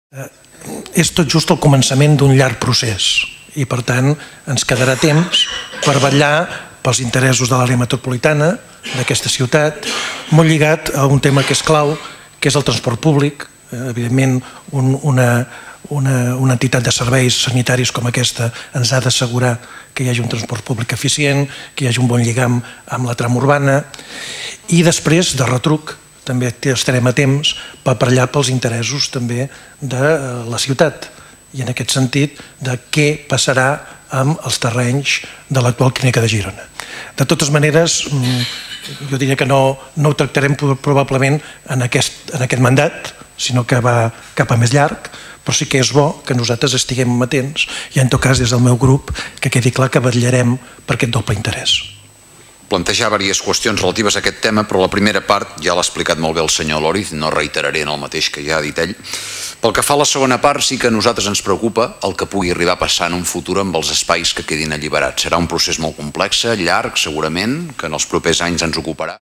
És tot just el començament d'un llarg procés i, per tant, ens quedarà temps per vetllar pels interessos de l'àrea metropolitana d'aquesta ciutat, molt lligat a un tema que és clau, que és el transport públic. Evidentment, una entitat de serveis sanitaris com aquesta ens ha d'assegurar que hi hagi un transport públic eficient, que hi hagi un bon lligam amb la trama urbana i després, de retruc, també estarem a temps per vetllar pels interessos també de la ciutat i en aquest sentit de què passarà amb els terrenys de l'actual clínica de Girona. De totes maneres, jo diria que no ho tractarem probablement en aquest mandat, sinó que va cap a més llarg, però sí que és bo que nosaltres estiguem amatents i en tot cas des del meu grup que quedi clar que vetllarem per aquest doble interès. Plantejar diverses qüestions relatives a aquest tema, però la primera part ja l'ha explicat molt bé el senyor Lóriz, no reiteraré en el mateix que ja ha dit ell. Pel que fa a la segona part, sí que a nosaltres ens preocupa el que pugui arribar a passar en un futur amb els espais que quedin alliberats. Serà un procés molt complex, llarg, segurament, que en els propers anys ens ocuparà.